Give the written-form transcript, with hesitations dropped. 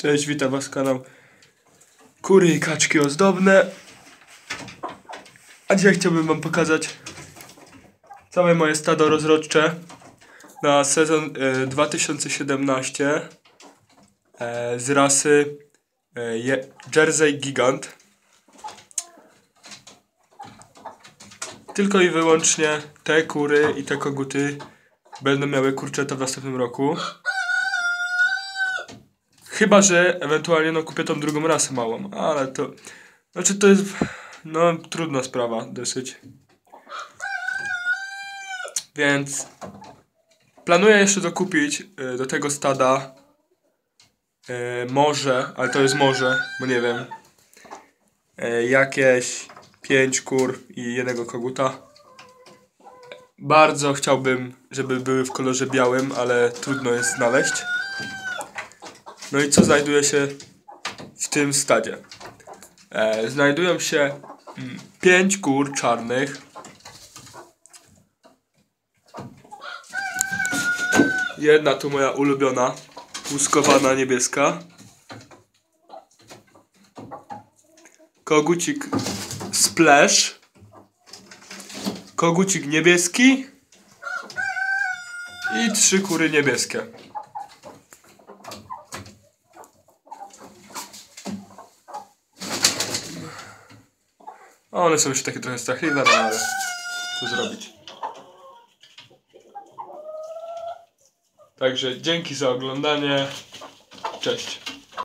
Cześć, witam was kanał Kury i Kaczki Ozdobne. A dzisiaj chciałbym wam pokazać całe moje stado rozrodcze na sezon 2017 z rasy Jersey Gigant. Tylko i wyłącznie te kury i te koguty będą miały kurczęta w następnym roku. Chyba że ewentualnie kupię tą drugą rasę małą, ale to... Znaczy to jest... trudna sprawa dosyć. Więc... Planuję jeszcze dokupić do tego stada może, ale to jest może, bo nie wiem, jakieś 5 kur i jednego koguta. Bardzo chciałbym, żeby były w kolorze białym, ale trudno jest znaleźć. No i co znajduje się w tym stadzie? Znajdują się 5 kur czarnych. Jedna tu moja ulubiona, łuskowana niebieska. Kogucik Splash. Kogucik niebieski. I 3 kury niebieskie. One są już takie trochę strachliwe, no ale co zrobić. Także dzięki za oglądanie. Cześć.